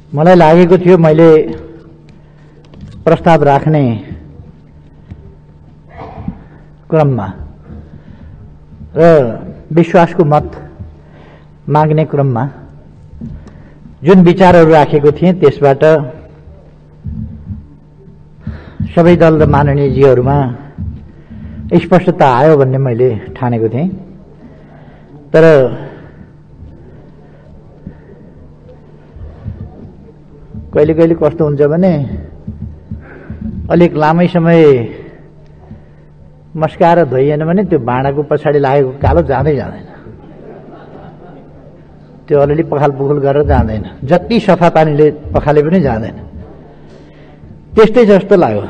मलाई लागेको थियो मैले प्रस्ताव राख्ने क्रममा र विश्वासको मत माग्ने क्रममा जुन विचारहरू राखेको थिएँ त्यसबाट सबै दल र माननीयजीहरूमा स्पष्टता आयो भन्ने मैले ठानेको थिएँ। तर कहिले कहिले कस्तो हुन्छ भने अलिक लामै समय मस्काएर धोइएन भने त्यो भाँडाको पछाडि लागेको कालो जाँदै जाँदैन, त्यो अलिअलि पखाल पुखुल गरेर जाँदैन, जति सफा पानीले पखाले पनि जाँदैन। त्यस्तै जस्तो लाग्यो।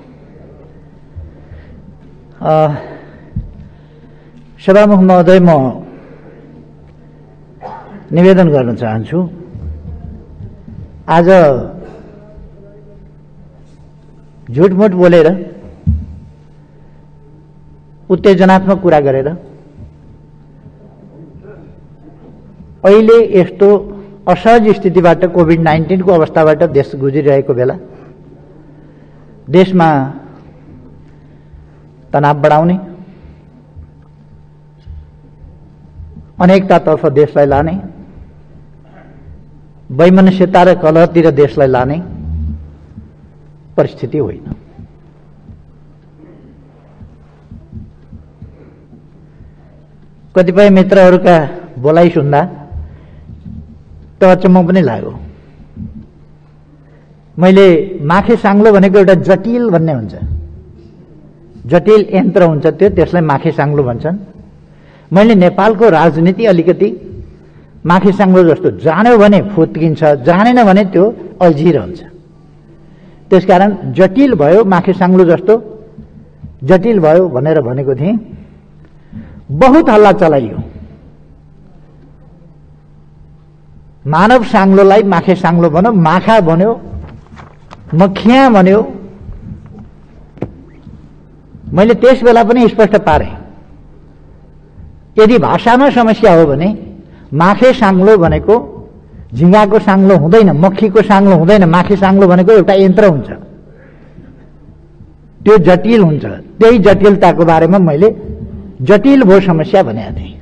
सभामुख महोदय, म निवेदन गर्न चाहन्छु, आज झुटमुट बोलेर उत्तेजनात्मक कुरा गरेर अहिले यस्तो असहज स्थितिबाट कोभिड-19 को अवस्थाबाट देश गुज्रिरहेको बेला देशमा तनाव बढाउने, अनेकतातर्फ देशलाई लाने, वैमनस्यता र कलहतिर देशलाई लाने परिस्थिति होइन। कतिपय मित्रहरूका बोलाइ सुन्दा त अचम्म पनि लाग्यो। मैले माखे साङ्लो भनेको एउटा जटिल भन्ने हुन्छ, जटिल यन्त्र हुन्छ त्यो, त्यसलाई माखे साङ्लो भन्छन्। मैले नेपालको राजनीति अलिकति माखे साङ्लो जस्तो, जान्यो भने फुत्किन्छ, जानेन भने त्यो अल्झिरहन्छ। त्यसकारण जटिल भयो, माखे साङ्लो जस्तो जटिल भयो भनेर भनेको थिएँ। बहुत हल्ला चलाइयो, मानव साङ्लोलाई माखे साङ्लो भन्यो, माखा भन्यो, मखिया भन्यो। मैले त्यस बेला पनि स्पष्ट पारे, यदि भाषामा समस्या हो भने माखे साङ्लो भनेको झिँगाको साङ्लो हुँदैन, मक्खीको साङ्लो हुँदैन। माखे साङ्लो भनेको एउटा यन्त्र हुन्छ, त्यो जटिल हुन्छ। त्यही जटिलताको बारेमा मैले जटिल भो समस्या भनेको थिएँ।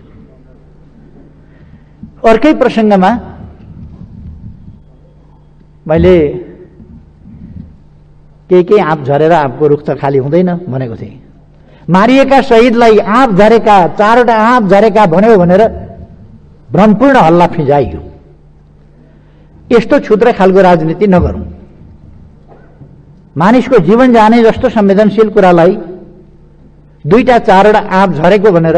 अर्कै प्रसङ्गमा मैले केही आँप झरेर आँपको रुख त खाली हुँदैन भनेको थिएँ। मारिएका शहीदलाई आँप झरेका, 4वटा आँप झरेका भन्यो भनेर भ्रमपूर्ण हल्ला फिजाइयो। यस्तो क्षुद्र खालको राजनीति नगरौं। मानिसको जीवन जाने जस्तो संवेदनशील कुरालाई 2टा 4वटा आँप झरेको भनेर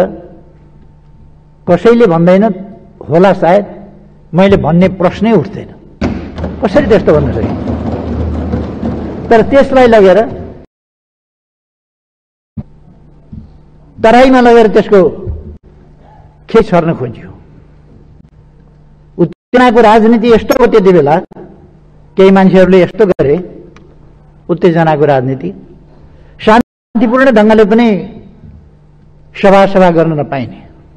कसैले भन्दैन होला, सायद मैले भन्ने प्रश्नै उठ्दैन। कसरी त्यस्तो भन्न सकिन्छ? तर त्यसलाई लगेर तराईमा लगेर त्यसको खेच छर्न खोजियो। उत्तेजनाको राजनीति यस्तो हो। त्यति बेला केही मान्छेहरूले यस्तो गरे, उत्तेजनाको राजनीति, शान्तिपूर्ण ढंगले पनि सभा गर्न नपाइने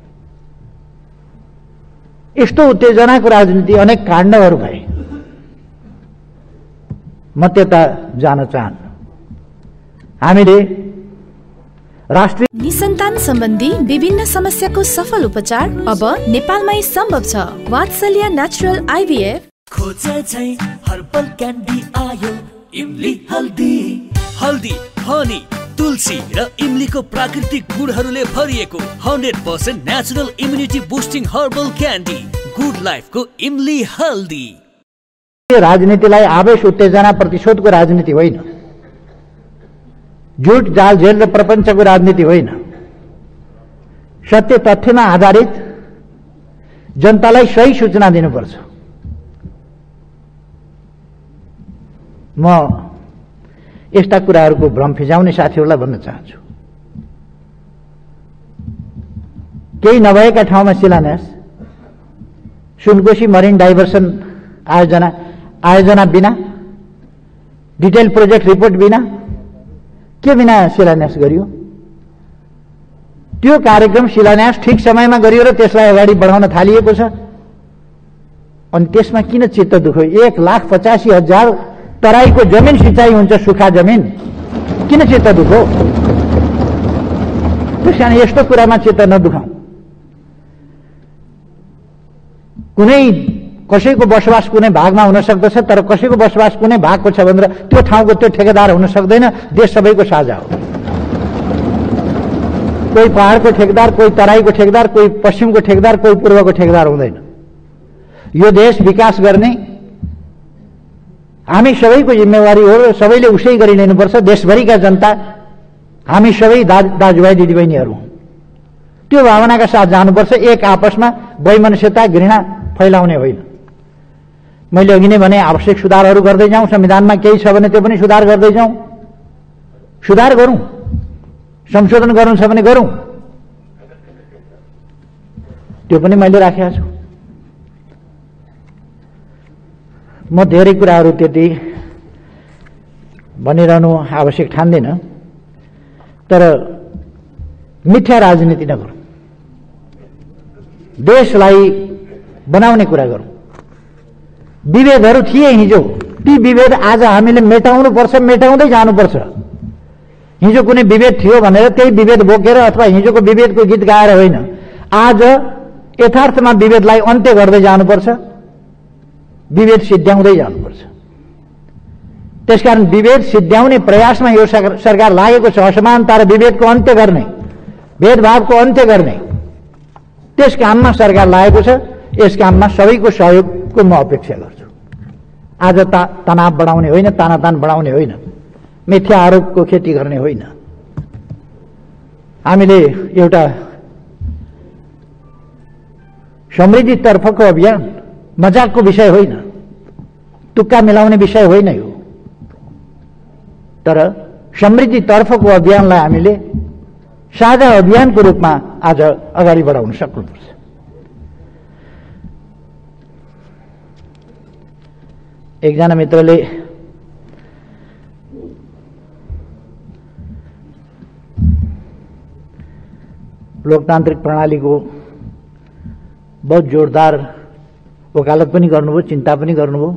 यस्तो उत्तेजनाको राजनीति, अनेक काण्डहरू भए। म त्यता जान चाहन्न। हामीले राष्ट्रिय निसन्तान सम्बन्धी विभिन्न समस्याको सफल उपचार अब नेपालमै सम्भव छ। वात्सल्य नेचुरल आइभीएफ खोजे चाहिँ हर्बल क्यान्डी आयो, इमली हल्दी, हल्दी, हनी, तुलसी र इमलीको प्राकृतिक गुणहरूले भरिएको 100% natural immunity boosting herbal candy, good लाइफको इमली हल्दी। राजनीतिलाई आवेश, उत्तेजना, प्रतिशोधको राजनीति होइन, झुट, जाल, झेल र प्रपञ्चको राजनीति होइन। सत्य तथ्यमा आधारित जनतालाई सही सूचना दिनुपर्छ। म यस्ता कुराहरूको भ्रम फिजाउने साथीहरूलाई भन्न चाहन्छु, केही नभएका ठाउँमा शिलान्यास, सुनकोशी मरिन डाइभर्सन आयोजना बिना, डिटेल प्रोजेक्ट रिपोर्ट बिना, के बिना शिलान्यास गरियो? त्यो कार्यक्रम शिलान्यास ठिक समयमा गरियो र त्यसलाई अगाडि बढाउन थालिएको छ। अनि त्यसमा किन चित्त दुख्यो? 1,85,000 तराईको जमिन सिँचाइ हुन्छ, सुखा जमिन, किन चित्त दुख्यो? त्यस कारण यस्तो कुरामा चित्त नदुखाऊ। कुनै कसैको बसोबास कुनै भागमा हुन सक्दछ, तर कसैको बसोबास कुनै भागको छ भनेर त्यो ठाउँको त्यो ठेकेदार हुन सक्दैन। देश सबैको साझा हो। कोही पहाडको ठेकेदार, कोही तराईको ठेकेदार, कोही पश्चिमको ठेकेदार, कोही पूर्वको ठेकेदार हुँदैन। यो देश विकास गर्ने हामी सबैको जिम्मेवारी हो। सबैले उसै गरी लिनुपर्छ। देशभरिका जनता हामी सबै दाजुभाइ दिदीबहिनीहरू त्यो भावनाका साथ जानुपर्छ। एक आपसमा वैमनस्यता, घृणा फैलाउने होइन। मैले अघि नै भने आवश्यक सुधारहरू गर्दै जाउँ। संविधानमा केही छ भने त्यो पनि सुधार गर्दै जाउँ। सुधार गरौँ, संशोधन गर्नु छ भने गरौँ। त्यो पनि मैले राखेको छु। म धेरै कुराहरू त्यति भनिरहनु आवश्यक ठान्दिनँ, तर मिथ्या राजनीति नगरौँ। देशलाई बनाउने कुरा गरौँ। विभेदहरू थिए हिजो, ती विभेद आज हामीले मेटाउनुपर्छ, मेटाउँदै जानुपर्छ। हिजो कुनै विभेद थियो भनेर त्यही विभेद बोकेर अथवा हिजोको विभेदको गीत गाएर होइन, आज यथार्थमा विभेदलाई अन्त्य गर्दै जानुपर्छ, विभेद सिद्ध्याउँदै जानुपर्छ। त्यसकारण विभेद सिद्ध्याउने प्रयासमा यो सरकार लागेको छ। असमानता र विभेदको अन्त्य गर्ने, भेदभावको अन्त्य गर्ने त्यस काममा सरकार लागेको छ। यस काममा सबैको सहयोगको म अपेक्षा गर्छु। आज तनाव बढाउने होइन, तानातान बढाउने होइन, मिथ्या आरोपको खेती गर्ने होइन। हामीले एउटा समृद्धितर्फको अभियान मजाकको विषय होइन, तुक्का मिलाउने विषय होइन यो, तर समृद्धितर्फको अभियानलाई हामीले साझा अभियानको रूपमा आज अगाडि बढाउन सक्नुपर्छ। एकजना मित्रले लोकतान्त्रिक प्रणालीको बहुत जोरदार वकालत पनि गर्नुभयो, चिन्ता पनि गर्नुभयो।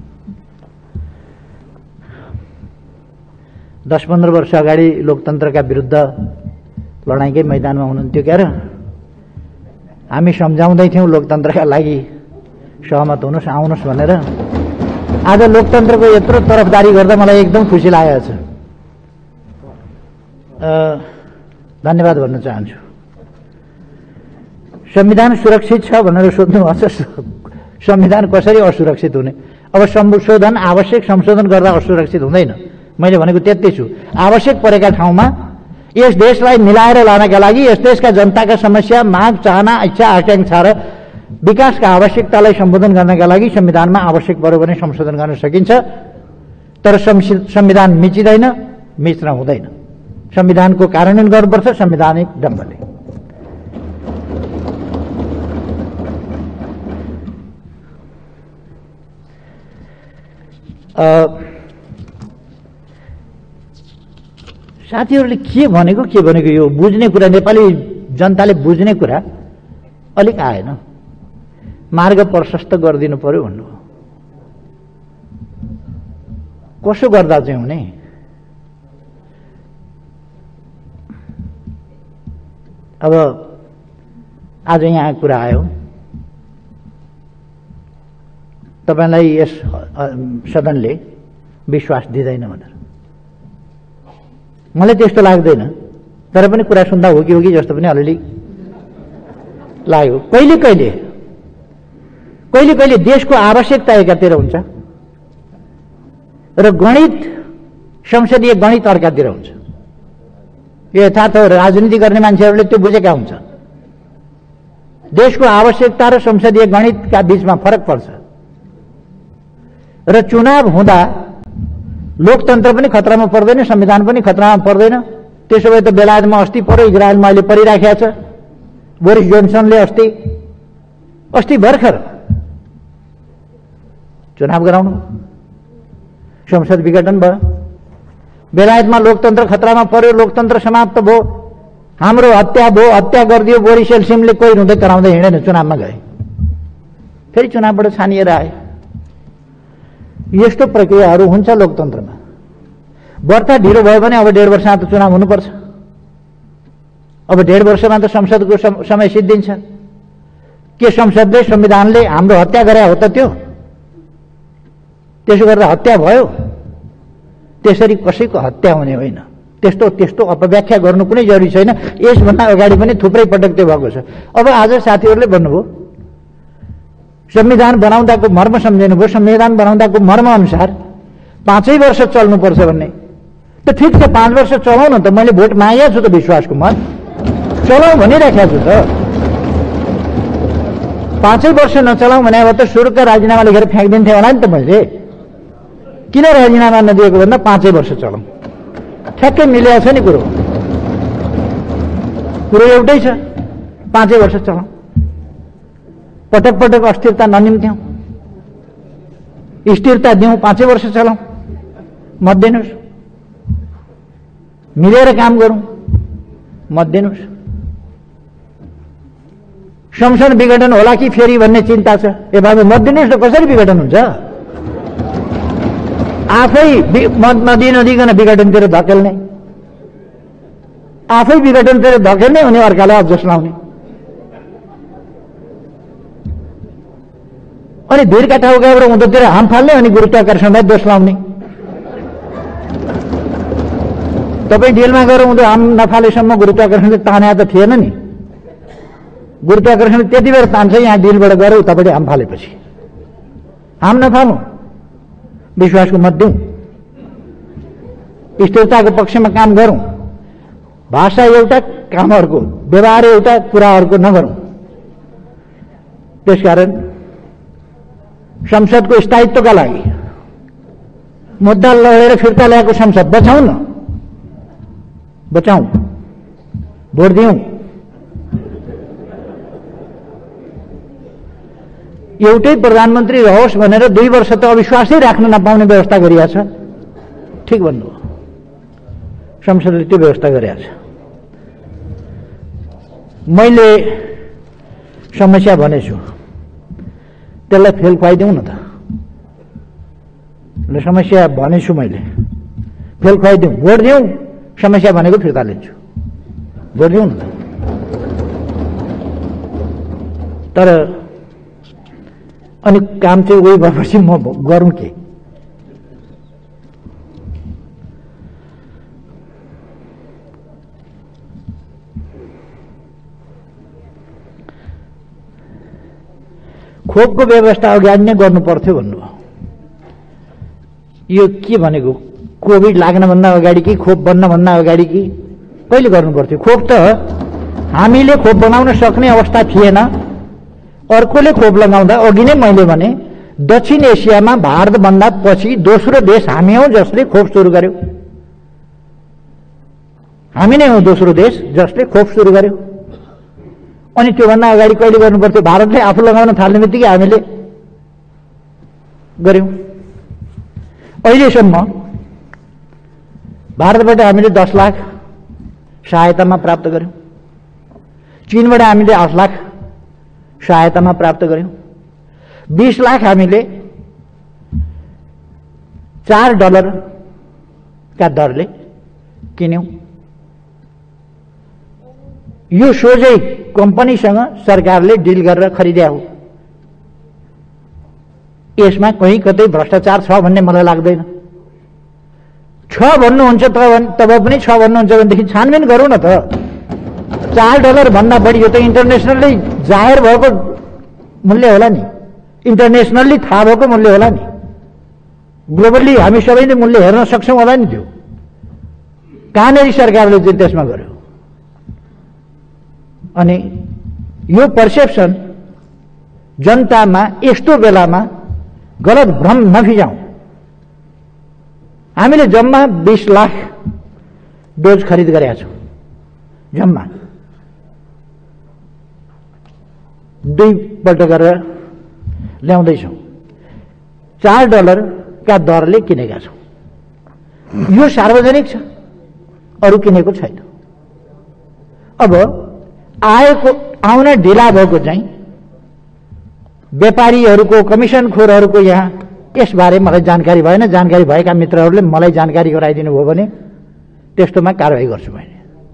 10-15 वर्ष अगाडि लोकतन्त्रका विरुद्ध लडाईँकै मैदानमा हुनुहुन्थ्यो क्यार। हामी सम्झाउँदै थियौँ लोकतन्त्रका लागि सहमत हुनुहोस्, आउनुहोस् भनेर। आज लोकतन्त्रको यत्रो तरफदारी गर्दा मलाई एकदम खुसी लागेको छ। धन्यवाद भन्न चाहन्छु। संविधान सुरक्षित छ भनेर सोध्नुभएको छ। संविधान कसरी असुरक्षित हुने? अब संशोधन, आवश्यक संशोधन गर्दा असुरक्षित हुँदैन। मैले भनेको त्यति छु। आवश्यक परेका ठाउँमा यस देशलाई मिलाएर लानका लागि, यस देशका जनताका समस्या, माग, चाहना, इच्छा, आकांक्षा र विकासका आवश्यकतालाई सम्बोधन गर्नका लागि संविधानमा आवश्यक पर्यो भने संशोधन गर्न सकिन्छ। तर संविधान मिचिँदैन, मिच्न हुँदैन। संविधानको कार्यान्वयन गर्नुपर्छ संवैधानिक ढङ्गले। साथीहरूले के भनेको यो बुझ्ने कुरा, नेपाली जनताले बुझ्ने कुरा अलिक आएन। मार्ग प्रशस्त गरिदिनु पर्यो भन्नुभयो। कसो गर्दा चाहिँ हुने? अब आज यहाँ कुरा आयो, तपाईलाई यस सदनले विश्वास दिँदैन भनेर मलाई त्यस्तो लाग्दैन। तर पनि कुरा सुन्दा हो कि जस्तो पनि अलिअलि लाग्यो। कहिले कहिले देशको आवश्यकता एकातिर हुन्छ र गणित, संसदीय गणित अर्कातिर हुन्छ। यो यथार्थ राजनीति गर्ने मान्छेहरूले त्यो बुझेका हुन्छ। देशको आवश्यकता र संसदीय गणितका बीचमा फरक पर्छ। र चुनाव हुँदा लोकतन्त्र पनि खतरामा पर्दैन, संविधान पनि खतरामा पर्दैन। त्यसो भए त बेलायतमा अस्ति पर्यो, इजरायलमा अहिले परिराखेको छ। बोरिस जोन्सनले अस्ति भर्खर चुनाव गराउनु, संसद विघटन भयो। बेलायतमा लोकतन्त्र खतरामा पर्यो, लोकतन्त्र समाप्त भयो। हाम्रो हत्या भयो, हत्या गरिदियो। बोरिस एल्सिमले कोही रुँदै कराउँदै हिँडेन, चुनावमा गए। फेरि चुनावबाट छानिएर आए। यस्तो प्रक्रियाहरू हुन्छ लोकतन्त्रमा। बर्ता ढिलो भयो भने अब 1.5 वर्षमा त चुनाव हुनुपर्छ। अब 1.5 वर्षमा त संसदको समय सिद्धिन्छ। के संसदले संविधानले हाम्रो हत्या गरे हो त त्यो? त्यसो गर्दा हत्या भयो? त्यसरी कसैको हत्या हुने होइन। त्यस्तो अपव्याख्या गर्नु कुनै जरुरी छैन। यसभन्दा अगाडि पनि थुप्रै पटक त्यो भएको छ। अब आज साथीहरूले भन्नुभयो संविधान बनाउँदाको मर्म सम्झिनुभयो। संविधान बनाउँदाको मर्म अनुसार 5 वर्ष चल्नुपर्छ भन्ने। त ठिक छ, 5 वर्ष चलाउ न त। मैले भोट मागेको छु त, विश्वासको मत चलाउ भनिराखेको छु त। 5 वर्ष नचलाउँ भने अब त सुरुका राजीनामा लेखेर फ्याँकिदिन्थेँ होला नि त मैले। किन राजीनामा नदिएको भन्दा 5 वर्ष चलाउँ, ठ्याक्कै मिलेको छ नि कुरो एउटै छ। 5 वर्ष चलाउँ, पटक पटक अस्थिरता ननिम्त्याउँ, स्थिरता दिउँ। 5 वर्ष चलाउँ, मत दिनुहोस्। मिलेर काम गरौँ, मत दिनुहोस्। संसद विघटन होला कि फेरि भन्ने चिन्ता छ। ए बाबु मत दिनुहोस् त, कसरी विघटन हुन्छ? आफै मत नदिकन विघटनतिर धकेल्ने, आफै विघटनतिर धकेल्ने, अनि अर्कालाई अब्जस लाउने। अनि भिरका टाउकाबाट उँधोतिर हाम फाल्ने, अनि गुरुत्वाकर्षणलाई दोष लाउने। तपाईँ डिलमा गएर उँधो हाम नफालेसम्म गुरुत्वाकर्षणले ताने त थिएन नि। गुरुत्वाकर्षण त्यति बेर तान्छ यहाँ डिलबाट गएर उतापट्टि हाम फालेपछि। हाम नफालौँ, विश्वासको मत दिउँ, स्थिरताको पक्षमा काम गरौँ। भाषा एउटा, काम अर्को, व्यवहार एउटा, कुरा अर्को नगरौँ। त्यसकारण संसदको स्थायित्वका लागि मुद्दा लडेर फिर्ता ल्याएको संसद बचाउँ न, बचाउँ, भोट दिउँ। एउटै प्रधानमन्त्री रहोस् भनेर 2 वर्ष त अविश्वासै राख्न नपाउने व्यवस्था गरिएको छ। ठिक भन्नुभयो, संसदले त्यो व्यवस्था गरेको छ। मैले समस्या भनेछु, त्यसलाई फेल खुवाइदिउँ न त। ल समस्या भनेछु मैले, फेल खुवाइदिउँ, भोट दिउँ। समस्या भनेको फिर्ता लिन्छु, भोट दिउँ न त। तर अनि काम चाहिँ उही भएपछि म गरौँ के? खोपको व्यवस्था अगाडि नै गर्नु पर्थ्यो भन्नुभयो। यो के भनेको? कोभिड लाग्नभन्दा अगाडि कि खोप बन्नभन्दा अगाडि कि कहिले गर्नु पर्थ्यो? खोप त हामीले खोप बनाउन सक्ने अवस्था थिएन। अर्कोले खोप लगाउँदा अघि नै मैले भने दक्षिण एसियामा भारतभन्दा पछि दोस्रो देश हामी हौं जसले खोप सुरु गर्यो। हामी नै हौं दोस्रो देश जसले खोप सुरु गर्यो। अनि त्योभन्दा अगाडि कहिले गर्नु पर्थ्यो? भारतले आफू लगाउन थाल्नेबित्तिकै हामीले गर्यौं। अहिलेसम्म भारतबाट हामीले 10 लाख सहायतामा प्राप्त गर्यौं। चीनबाट हामीले 8 लाख सहायतामा प्राप्त गर्यौं। 20 लाख हामीले $4 का दरले किन्यौं। यो सोझै कम्पनीसँग सरकारले डिल गरेर खरिद्या हो। यसमा कहीँ कतै भ्रष्टाचार छ भन्ने मलाई लाग्दैन। छ भन्नुहुन्छ तब पनि छ भन्नुहुन्छ भनेदेखि छानबिन गरौँ न त। $4 भन्दा बढी यो त इन्टरनेसनली जाहेर भएको मूल्य होला नि, इन्टरनेसनली थाहा भएको मूल्य होला नि, ग्लोबली हामी सबैले मूल्य हेर्न सक्छौं होला नि। त्यो कहाँनेरि सरकारले चाहिँ त्यसमा गर्यो। अनि यो पर्सेप्सन जनतामा यस्तो बेलामा गलत भ्रम नफिजाउँ। हामीले जम्मा 20 लाख डोज खरिद गरेका छौं। जम्मा 2 पल्ट गरेर ल्याउँदैछौं। $4 का दरले किनेका छौं। यो सार्वजनिक छ, अरु किनेको छैन। अब आउन ढिला भएको चाहिँ व्यापारीहरूको कमिसनखोरहरूको यहाँ यसबारे मलाई जानकारी भएन, जानकारी भएका मित्रहरूले मलाई जानकारी गराइदिनु भयो भने त्यस्तोमा कारबाही गर्छु मैले।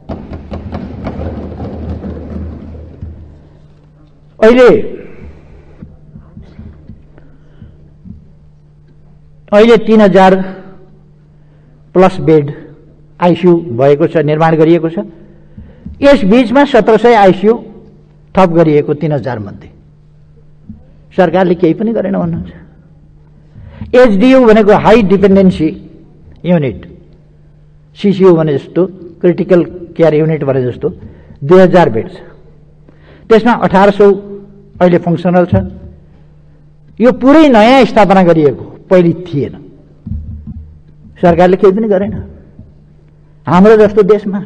अहिले 3000 प्लस बेड आइसियु भएको छ, निर्माण गरिएको छ। यस बीचमा 1700 आइसियु थप गरिएको 3000 मध्ये सरकारले केही पनि गरेन भन्नुहुन्छ। एचडियू भनेको हाई डिपेन्डेन्सी युनिट, सिसियू भने जस्तो क्रिटिकल केयर युनिट भने जस्तो 2000 बेड छ, त्यसमा 1800 अहिले फङ्सनल छ। यो पुरै नयाँ स्थापना गरिएको, पहिले थिएन। सरकारले केही पनि गरेन। हाम्रो जस्तो देशमा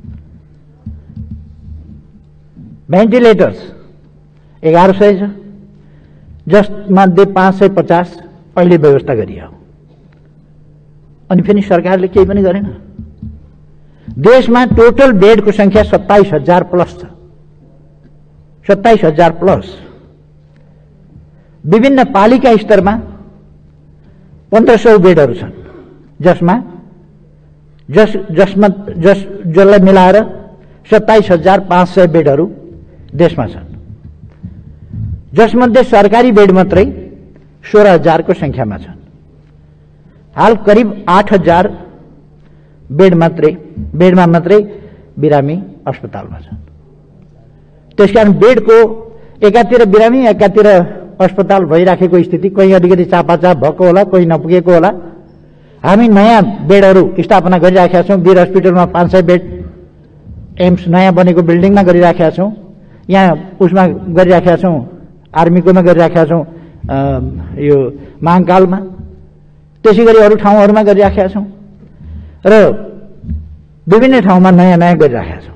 भेन्टिलेटर्स 1100 छ, जसमध्ये 550 अहिले व्यवस्था गरियो, अनि फेरि सरकारले केही पनि गरेन। देशमा टोटल बेडको संख्या 27,000 प्लस छ, 27,000 प्लस। विभिन्न पालिका स्तरमा 1500 बेडहरू छन्, जसलाई मिलाएर 27,500 बेडहरू देशमा छन्, जसमध्ये सरकारी बेड मात्रै 16,000 को संख्यामा छन्। हाल करिब 8,000 बेडमा मात्रै बिरामी अस्पतालमा छन्। त्यसकारण बेडको एकातिर बिरामी एकातिर अस्पताल भइराखेको स्थिति, कहीँ अलिकति चापाचाप भएको होला, कहीँ नपुगेको होला। हामी नयाँ बेडहरू स्थापना गरिराखेका छौँ। वीर हस्पिटलमा 500 बेड एम्स नयाँ बनेको बिल्डिङमा गरिराखेका छौँ, यहाँ उसमा गरिराखेका छौँ, आर्मीकोमा गरिराखेका छौँ, यो महाकालमा, त्यसै गरी अरू ठाउँहरूमा गरिराखेका छौँ र विभिन्न ठाउँमा नयाँ नयाँ गरिराखेका छौँ।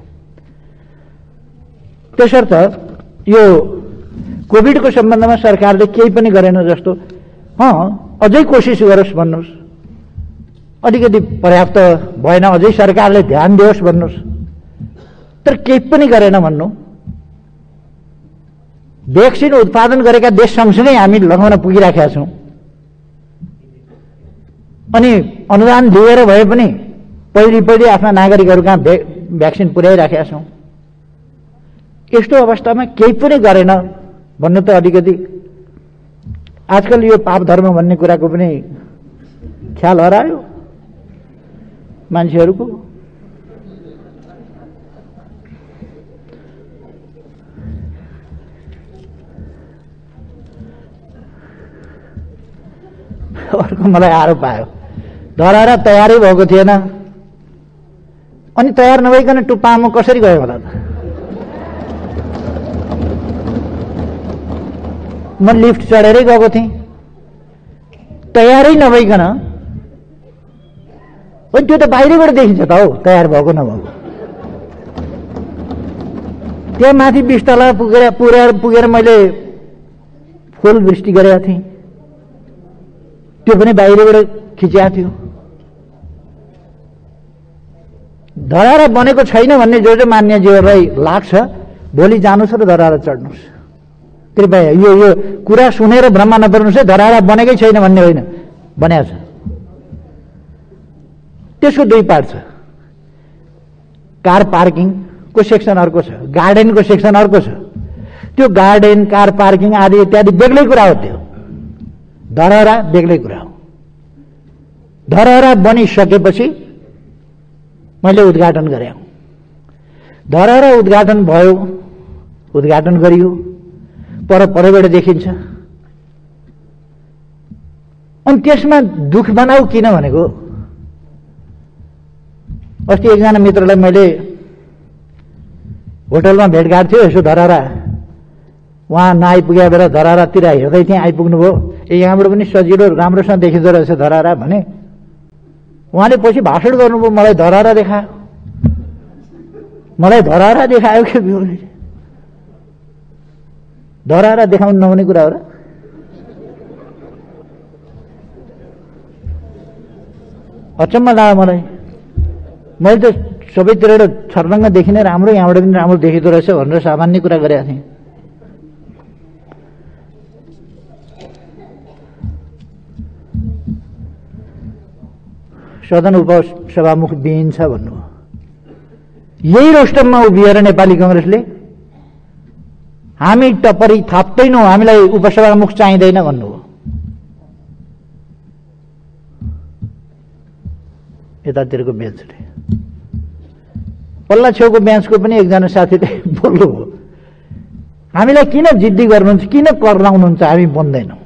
त्यसर्थ यो कोभिडको सम्बन्धमा सरकारले केही पनि गरेन जस्तो, अझै कोसिस गरोस् भन्नुहोस्, अलिकति पर्याप्त भएन अझै सरकारले ध्यान दियोस् भन्नुहोस्, तर केही पनि गरेन भन्नु। भ्याक्सिन उत्पादन गरेका देश सँगसँगै हामी लगाउन पुगिराखेका छौँ, अनि अनुदान दिएर भए पनि पहिले आफ्ना नागरिकहरू कहाँ भ्याक्सिन पुर्याइराखेका छौँ। यस्तो अवस्थामा केही पनि गरेन भन्नु त अलिकति आजकल यो पाप धर्म भन्ने कुराको पनि ख्याल हरायो मान्छेहरूको। अर्को मलाई आरोप आयो, धरारा तयारै भएको थिएन, अनि तयार नभइकन टुप्पामा कसरी गयो होला त? म लिफ्ट चढेरै गएको थिएँ, तयारै नभइकन। त्यो त बाहिरबाट देखिन्छ त हौ, तयार भएको नभएको। त्यहाँ माथि 20 तला पुगेर मैले फुल वृष्टि गरेका थिएँ, त्यो पनि बाहिरबाट खिचिएको थियो। धरारा बनेको छैन भन्ने जो मान्यजीहरूलाई लाग्छ, भोलि जानुहोस् र धरारा चढ्नुहोस्। कृपया यो कुरा सुनेर भ्रम नपर्नुहोस् है। धरारा बनेकै छैन भन्ने होइन, बनेको छ। त्यसको 2 पार्ट छ। कार पार्किङको सेक्सन अर्को छ, गार्डनको सेक्सन अर्को छ। त्यो गार्डन, कार पार्किङ आदि इत्यादि बेग्लै कुरा हो। त्यो धरारा बेग्लै कुरा हो। धरारा बनिसकेपछि मैले उद्घाटन गरेँ। धरारा उद्घाटन भयो, उद्घाटन गरियो, परबाट देखिन्छ। अनि त्यसमा दुख बनाऊ किन भनेको, अस्ति एकजना मित्रलाई मैले होटलमा भेटघाट थियो, यसो धरारा उहाँ नआइपुगेको बेला धरारातिर हेर्दै थिएँ, आइपुग्नु भयो। यहाँबाट पनि सजिलो राम्रोसँग देखिँदो रहेछ धरारा भने। उहाँले पछि भाषण गर्नुभयो, मलाई धरारा देखायो, मलाई धरारा देखायो के धरारा देखाउनु नहुने कुरा हो र? अचम्म लाग्यो मलाई। मैले त सबैतिर छर्लङ्ग देखिने राम्रो, यहाँबाट पनि राम्रो देखिँदो रहेछ भनेर सामान्य कुरा गरेका थिएँ। सदन उपसभामुख दिइन्छ भन्नुभयो। यही रोस्टममा उभिएर नेपाली कांग्रेसले हामी टपरी थाप्दैनौँ, हामीलाई उपसभामुख चाहिँदैन भन्नुभयो। यतातिरको बेन्चले, पल्ला छेउको बेन्चको पनि एकजना साथीले बोल्नुभयो, हामीलाई किन जिद्दी गर्नुहुन्छ, किन कर लाउनुहुन्छ, हामी बन्दैनौँ।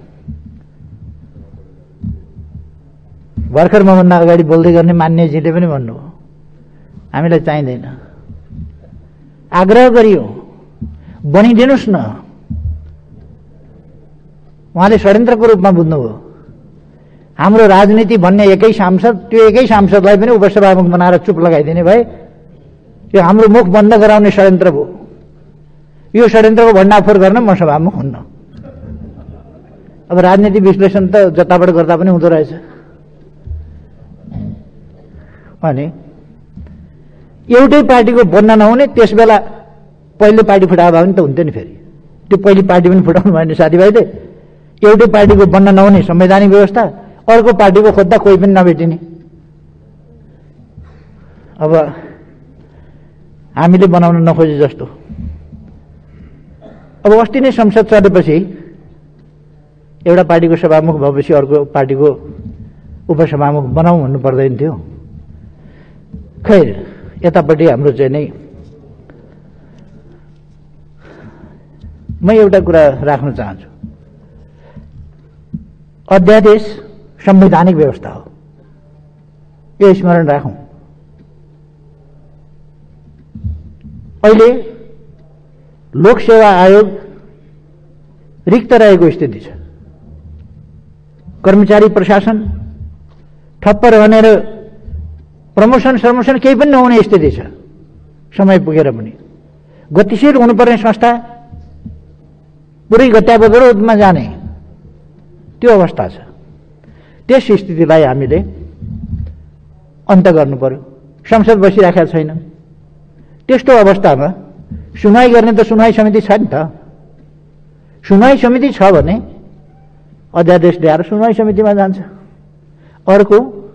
भर्खर मभन्दा अगाडि बोल्दै गर्ने मान्यजीले पनि भन्नुभयो हामीलाई चाहिँदैन। आग्रह गरियो बनिदिनुहोस् न। उहाँले षड्यन्त्रको रूपमा बुझ्नुभयो। हाम्रो राजनीति भन्ने एकै सांसद, त्यो एकै सांसदलाई पनि उपसभामुख बनाएर चुप लगाइदिने भए यो हाम्रो मुख बन्द गराउने षड्यन्त्र भयो। यो षड्यन्त्रको भण्डाफोर गर्न म सभामुख हुन्न। अब राजनीति विश्लेषण त जताबाट गर्दा पनि हुँदो रहेछ। अनि एउटै पार्टीको बन्न नहुने, त्यस बेला पहिले पार्टी फुटाए भए पनि त हुन्थ्यो नि। फेरि त्यो पहिले पार्टी पनि फुटाउनु भयो नि साथीभाइले। एउटै पार्टीको बन्न नहुने संवैधानिक व्यवस्था, अर्को पार्टीको खोज्दा कोही पनि नभेटिने। अब हामीले बनाउन नखोजे जस्तो। अब अस्ति नै संसद चलेपछि एउटा पार्टीको सभामुख भएपछि अर्को पार्टीको उपसभामुख बनाऊ भन्नु पर्दैन थियो। खैर, यतापट्टि हाम्रो चाहिँ नै म एउटा कुरा राख्न चाहन्छु। अध्यादेश संवैधानिक व्यवस्था हो, यो स्मरण राखौं। अहिले लोकसेवा आयोग रिक्त रहेको स्थिति छ। कर्मचारी प्रशासन ठप्प रहने र प्रमोसन सर्मोसन केही पनि नहुने स्थिति छ। समय पुगेर पनि गतिशील हुनुपर्ने संस्था पुरै गत्याबगरोधमा जाने त्यो अवस्था छ। त्यस स्थितिलाई हामीले अन्त गर्नु पर्यो। संसद बसिराखेको छैन। त्यस्तो अवस्थामा सुनवाई गर्ने त सुनवाई समिति छ नि त। सुनवाई समिति छ भने अध्यादेश ल्याएर सुनवाई समितिमा जान्छ। अर्को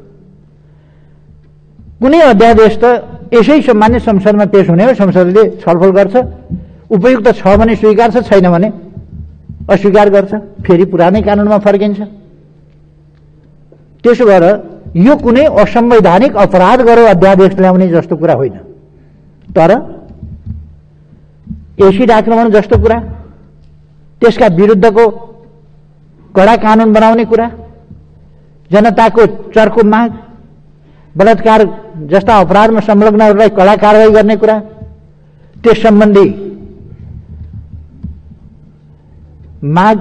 कुनै अध्यादेश त यसै सामान्य संसदमा पेश हुने हो, संसदले छलफल गर्छ, उपयुक्त छ भने स्वीकार्छ, छैन भने अस्वीकार गर्छ, फेरि पुरानै कानुनमा फर्किन्छ। त्यसो भएर यो कुनै असंवैधानिक अपराध गरो अध्यादेश ल्याउने जस्तो कुरा होइन। तर एसिड आक्रमण जस्तो कुरा, त्यसका विरुद्धको कडा कानुन बनाउने कुरा, जनताको चर्को माग, बलात्कार जस्ता अपराधमा संलग्नहरूलाई कडा कारवाही गर्ने कुरा, त्यस सम्बन्धी माग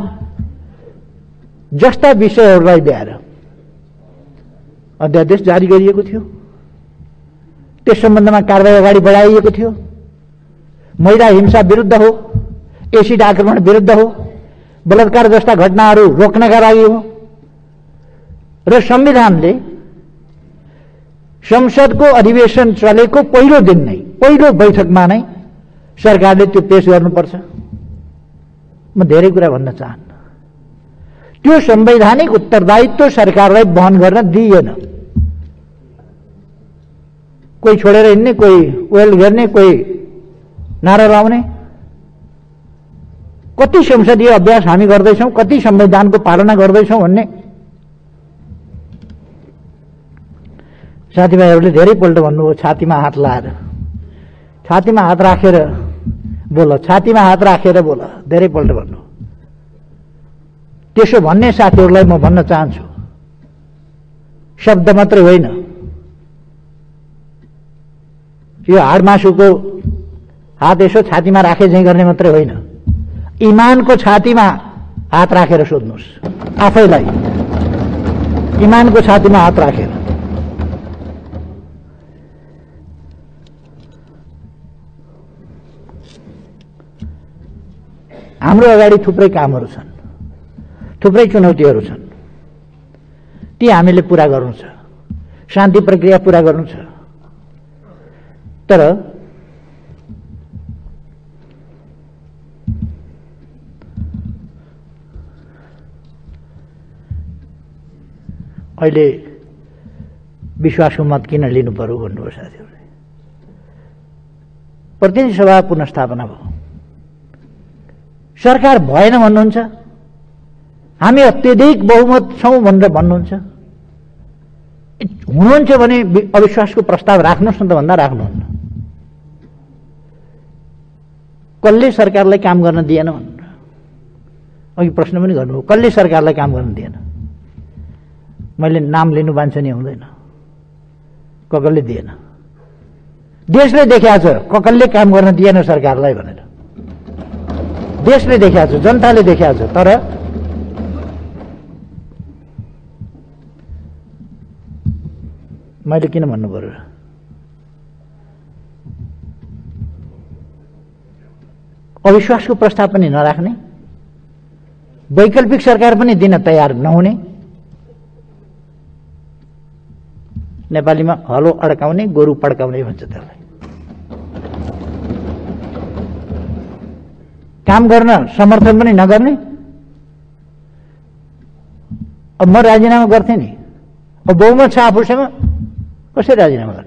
जस्ता विषयहरूलाई ल्याएर अध्यादेश जारी गरिएको थियो। त्यस सम्बन्धमा कारवाही अगाडि बढाइएको थियो। महिला हिंसा विरुद्ध हो, एसिड आक्रमण विरुद्ध हो, बलात्कार जस्ता घटनाहरू रोक्नका लागि हो। र संविधानले संसदको अधिवेशन चलेको पहिलो दिन नै, पहिलो बैठकमा नै सरकारले त्यो पेश गर्नुपर्छ। म धेरै कुरा भन्न चाहन्न। त्यो संवैधानिक उत्तरदायित्व सरकारलाई वहन गर्न दिइएन। कोही छोडेर हिँड्ने, कोही ओयल घेर्ने, कोही नारा लाउने। कति संसदीय अभ्यास हामी गर्दैछौँ, कति संविधानको पालना गर्दैछौँ भन्ने साथीभाइहरूले धेरैपल्ट भन्नुभयो। छातीमा हात लाएर, छातीमा हात राखेर बोल, छातीमा हात राखेर बोल, धेरैपल्ट भन्नु। त्यसो भन्ने साथीहरूलाई म भन्न चाहन्छु, शब्द मात्रै होइन, यो हाडमासुको हात यसो छातीमा राखे चाहिँ गर्ने मात्रै होइन, इमानको छातीमा हात राखेर सोध्नुहोस् आफैलाई। इमानको छातीमा हात राखेर। हाम्रो अगाडि थुप्रै कामहरू छन्, थुप्रै चुनौतीहरू छन्। ती हामीले पूरा गर्नु छ, शान्ति प्रक्रिया पूरा गर्नु छ। तर अहिले विश्वासको मत किन लिनु पर्यो भन्नुभयो साथीहरूले। प्रतिनिधि सभा पुनर्स्थापना भयो, सरकार भएन भन्नुहुन्छ, हामी अत्यधिक बहुमत छौँ भनेर भन्नुहुन्छ। हुनुहुन्छ भने अविश्वासको प्रस्ताव राख्नुहोस् न त भन्दा राख्नुहुन्न। कसले सरकारलाई काम गर्न दिएन भनेर अघि प्रश्न पनि गर्नुभयो, कसले सरकारलाई काम गर्न दिएन? मैले नाम लिनु बान्छ नि आउँदैन, कसले दिएन। देशले देखाएको छ कसले काम गर्न दिएन सरकारलाई भनेर, देशले देखाएको छ, जनताले देखाएको छ। तर मैले किन भन्नु पर्यो? अविश्वासको प्रस्ताव पनि नराख्ने, वैकल्पिक सरकार पनि दिन तयार नहुने, नेपालीमा हलो अड्काउने गोरु पड्काउने भन्छ त्यसलाई। काम गर्न समर्थन पनि नगर्ने। अब म राजीनामा गर्थेँ नि, अब बहुमत छ आफूसँग, कसरी राजीनामा गर्ने?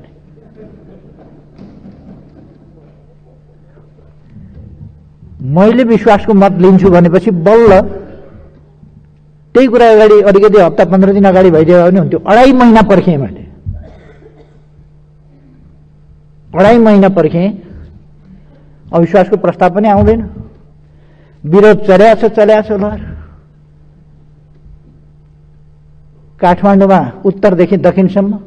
मैले विश्वासको मत लिन्छु भनेपछि बल्ल त्यही कुरा अगाडि अलिकति हप्ता 15 दिन अगाडि भइदियो भने हुन्थ्यो। 2.5 महिना पर्खेँ मैले, 2.5 महिना पर्खेँ, अविश्वासको प्रस्ताव पनि आउँदैन। विरोध चल्या छ लहर। काठमाडौँमा उत्तरदेखि दक्षिणसम्म,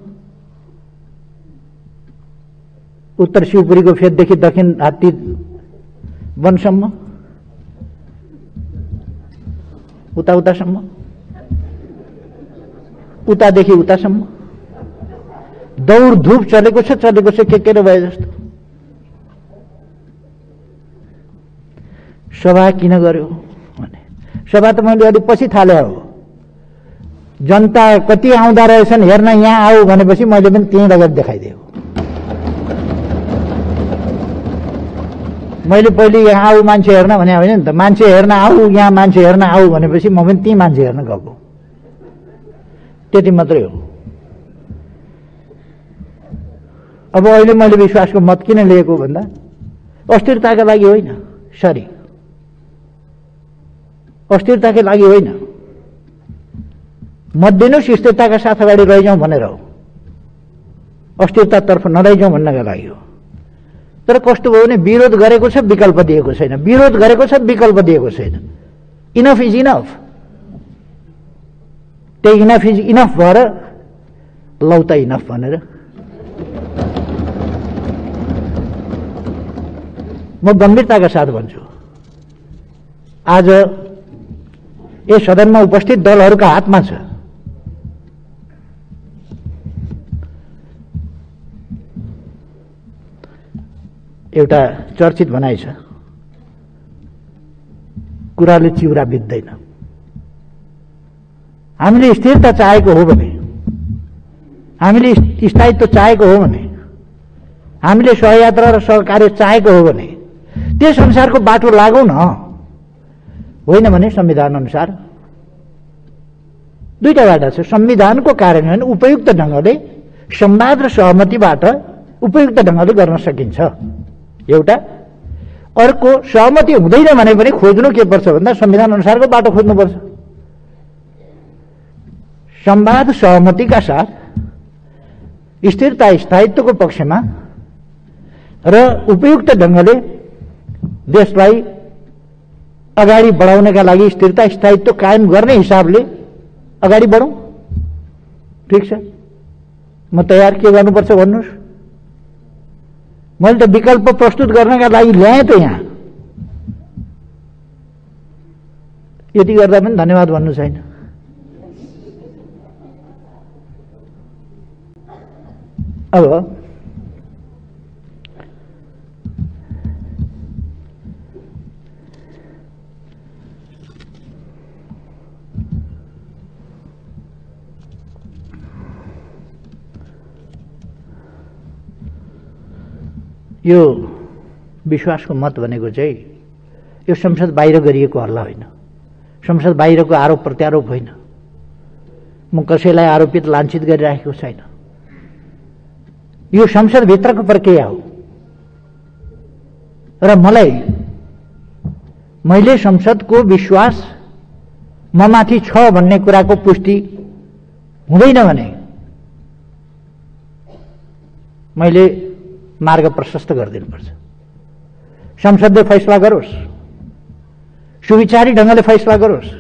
उत्तर शिवपुरीको फेददेखि दक्षिण हात्ती वनसम्म, उतासम्म, उतादेखि उतासम्म दौड धूप चलेको छ के भए जस्तो। सभा किन गर्यो भने, सभा त मैले अलिक पछि थाले हो। जनता कति आउँदा रहेछन् हेर्न यहाँ आऊ भनेपछि मैले पनि त्यहीँ लगेर देखाइदिएँ। मैले पहिले यहाँ आऊ मान्छे हेर्न भने होइन नि त, मान्छे हेर्न आऊ, यहाँ मान्छे हेर्न आऊ भनेपछि म पनि त्यहीँ मान्छे हेर्न गएको, त्यति मात्रै हो। अब अहिले मैले विश्वासको मत किन लिएको भन्दा अस्थिरताका लागि होइन, सरी अस्थिरताकै लागि होइन, मत दिनुहोस् स्थिरताका साथ अगाडि लैजाउँ भनेर हो, अस्थिरतातर्फ नलैजाउँ भन्नका लागि हो। तर कस्तो भयो भने विरोध गरेको छ, विकल्प दिएको छैन, विरोध गरेको छ, विकल्प दिएको छैन। इनफ इज इनफ, त्यही इनफ इज इनफ भएर लौ त इनफ भनेर म गम्भीरताका साथ भन्छु। आज यस सदनमा उपस्थित दलहरूका हातमा छ एउटा चर्चित भनाइ छ, कुराले चिउरा बित्दैन। हामीले स्थिरता चाहेको हो भने, हामीले स्थायित्व चाहेको हो भने, हामीले सहयात्रा र सहकार्य चाहेको हो भने त्यस अनुसारको बाटो लागौँ न। होइन भने संविधान अनुसार दुईटा बाटो छ। संविधानको कार्यान्वयन उपयुक्त ढङ्गले संवाद र सहमतिबाट उपयुक्त ढङ्गले गर्न सकिन्छ एउटा। अर्को सहमति हुँदैन भने पनि खोज्नु के पर्छ भन्दा संविधान अनुसारको बाटो खोज्नुपर्छ। संवाद सहमतिका साथ स्थिरता स्थायित्वको पक्षमा र उपयुक्त ढङ्गले देशलाई अगाडि बढाउनका लागि स्थिरता स्थायित्व कायम गर्ने हिसाबले अगाडि बढौँ। ठिक छ, म तयार के गर्नुपर्छ भन्नुहोस्। मैले त विकल्प प्रस्तुत गर्नका लागि ल्याएँ त यहाँ, यति गर्दा पनि धन्यवाद भन्नु छैन। अब यो विश्वासको मत भनेको चाहिँ यो संसद बाहिर गरिएको हल्ला होइन, संसद बाहिरको आरोप प्रत्यारोप होइन। म कसैलाई आरोपित लाञ्छित गरिराखेको छैन। यो संसदभित्रको प्रक्रिया हो र मैले संसदको विश्वास ममाथि छ भन्ने कुराको पुष्टि हुँदैन भने मैले मार्ग प्रशस्त गरिदिनुपर्छ। संसदले फैसला गरोस्, सुविचारी ढंगले फैसला गरोस्।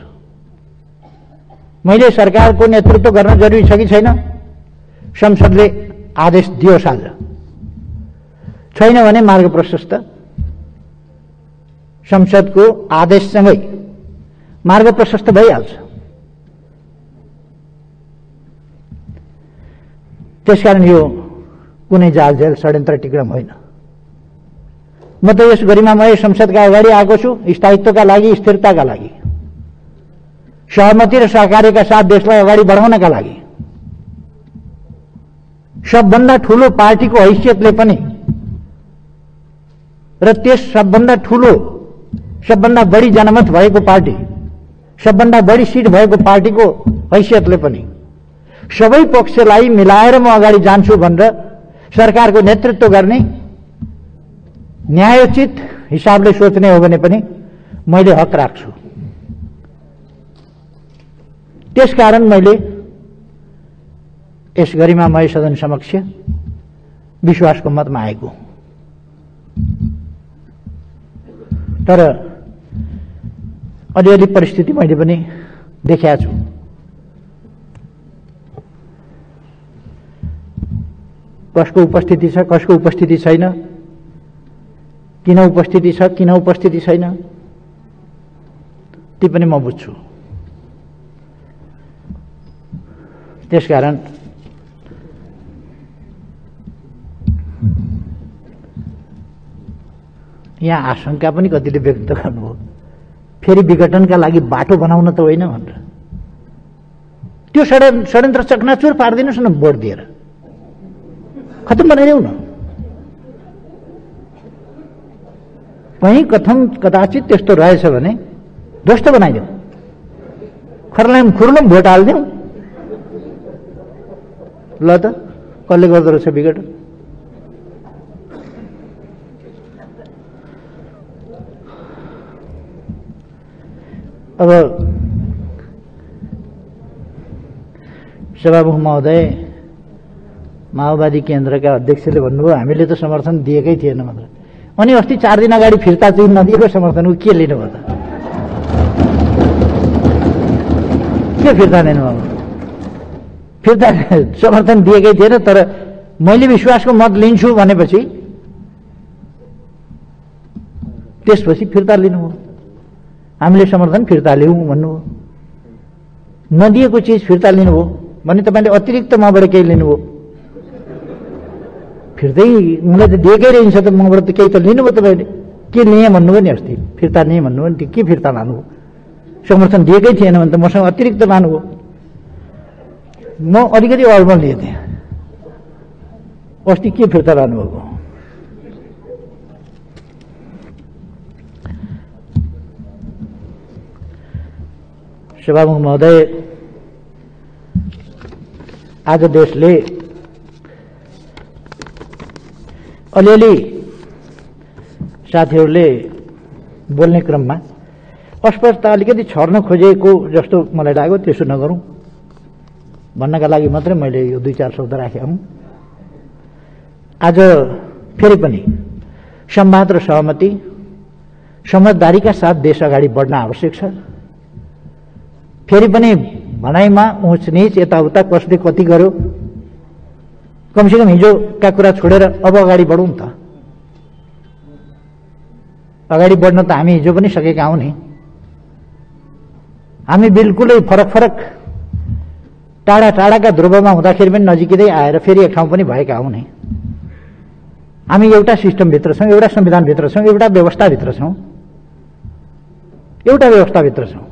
मैले सरकारको नेतृत्व गर्न जरुरी छ कि छैन, संसदले आदेश दियोस्। आज छैन भने मार्ग प्रशस्त, संसदको आदेशसँगै मार्ग प्रशस्त भइहाल्छ। त्यसकारण यो कुनै जालझेल षड्यन्त्र टिक्रम होइन। म त यस गरिमामय संसदका अगाडि आएको छु स्थायित्वका लागि, स्थिरताका लागि, सहमति र सहकार्यका साथ देशलाई अगाडि बढाउनका लागि। सबभन्दा ठूलो पार्टीको हैसियतले पनि र त्यस सबभन्दा ठूलो, सबभन्दा बढी जनमत भएको पार्टी, सबभन्दा बढी सिट भएको पार्टीको हैसियतले पनि सबै पक्षलाई मिलाएर म अगाडि जान्छु भनेर सरकारको नेतृत्व गर्ने, न्यायोचित हिसाबले सोच्ने हो भने पनि मैले हक राख्छु। त्यसकारण मैले यस गरिमामय सदन समक्ष विश्वासको मतमा आएको। तर अलिअलि परिस्थिति मैले पनि देखेको छु। कसको उपस्थिति छ, कसको उपस्थिति छैन, किन उपस्थिति छ, किन उपस्थिति छैन, ती पनि म बुझ्छु। त्यसकारण यहाँ आशंका पनि कतिले व्यक्त गर्नुभयो, फेरि विघटनका लागि बाटो बनाउन त होइन भनेर। त्यो षड्यन्त्र चकनाचुर पारिदिनुहोस् न, भोट दिएर खत्तम बनाइदेऊ न। कहीँ कदाचित त्यस्तो रहेछ भने ध्वस्त बनाइदेऊ, खर्लाम खुर्लम भोट हालिदेऊ। ल त कसले गर्दो रहेछ विघटन? अब सभामुख महोदय, माओवादी केन्द्रका अध्यक्षले भन्नुभयो हामीले त समर्थन दिएकै थिएन मात्र। अनि अस्ति 4 दिन अगाडि फिर्ता चाहिँ नदिएको समर्थनको के लिनुभयो त? के फिर्ता दिनुभयो? फिर्ता समर्थन दिएकै थिएन, तर मैले विश्वासको मत लिन्छु भनेपछि त्यसपछि फिर्ता लिनुभयो। हामीले समर्थन फिर्ता लिउँ भन्नुभयो, नदिएको चिज फिर्ता लिनुभयो भने तपाईँले अतिरिक्त मबाट केही लिनुभयो। फिर्तै मलाई त दिएकै रहन्छ त, मबाट त केही त लिनुभयो तपाईँले। के लिएँ भन्नुभयो नि अस्ति, फिर्ता लिएँ भन्नुभयो नि, के फिर्ता लानुभयो? समर्थन दिएकै थिएन भने त मसँग अतिरिक्त लानुभयो। म अलिकति अल्मल लिएँ त्यहाँ, अस्ति के फिर्ता लानुभएको? सभामुख महोदय, आज देशले अलिअलि साथीहरूले बोल्ने क्रममा अस्पष्टता अलिकति छर्न खोजेको जस्तो मलाई लाग्यो। त्यसो नगरौँ भन्नका लागि मात्रै मैले यो 2-4 शब्द राखेँ हुँ। आज फेरि पनि संवाद र सहमति, समझदारीका साथ देश अगाडि बढ्न आवश्यक छ। फेरि पनि भनाइमा उच नीच यताउता कसले कति गर्यो, कमसेकम हिजोका कुरा छोडेर अब अगाडि बढौँ त। अगाडि बढ्न त हामी हिजो पनि सकेका हौँ नि। हामी बिल्कुलै फरक फरक टाढा टाढाका ध्रुवमा हुँदाखेरि पनि नजिकै आएर फेरि एक ठाउँ पनि भएका हौँ नि। हामी एउटा सिस्टमभित्र छौँ, एउटा संविधानभित्र छौँ, एउटा व्यवस्थाभित्र छौँ, एउटा व्यवस्थाभित्र छौँ।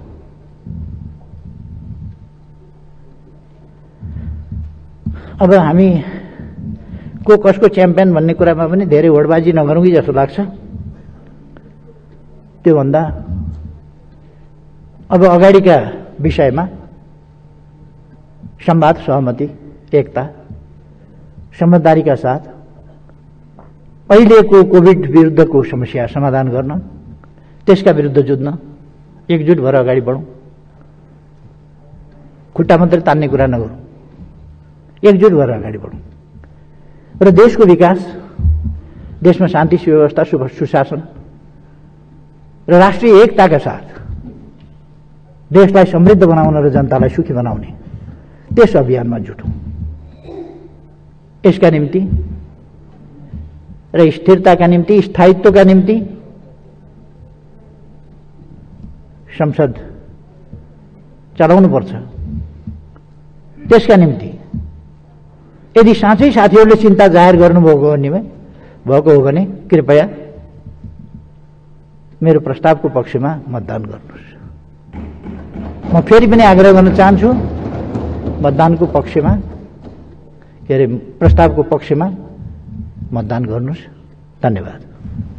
अब हामी को कसको च्याम्पियन भन्ने कुरामा पनि धेरै होडबाजी नगरौँ कि जस्तो लाग्छ। त्योभन्दा अब अगाडिका विषयमा संवाद, सहमति, एकता, समझदारीका साथ अहिलेको कोभिड विरुद्धको समस्या समाधान गर्न, त्यसका विरुद्ध जुझ्न एकजुट भएर अगाडि बढौँ। खुट्टा मात्रै तान्ने कुरा नगरौँ, एकजुट भएर अगाडि बढौँ र देशको विकास, देशमा शान्ति सुव्यवस्था, सुशासन र राष्ट्रिय एकताका साथ देशलाई समृद्ध बनाउन र जनतालाई सुखी बनाउने त्यस अभियानमा जुटौँ। यसका निम्ति र स्थिरताका निम्ति, स्थायित्वका निम्ति संसद चलाउनुपर्छ। त्यसका निम्ति यदि साँच्चै साथीहरूले चिन्ता जाहेर गर्नुभएको हो भने कृपया मेरो प्रस्तावको पक्षमा मतदान गर्नुहोस्। म फेरि पनि आग्रह गर्न चाहन्छु, मतदानको पक्षमा प्रस्तावको पक्षमा मतदान गर्नुहोस्। धन्यवाद।